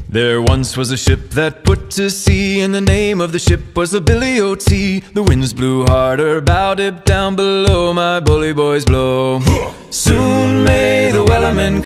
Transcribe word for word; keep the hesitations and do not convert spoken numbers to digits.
There once was a ship that put to sea, and the name of the ship was the Billy O T. The winds blew harder, bowed it down below, my bully boys blow. Soon may the wellerman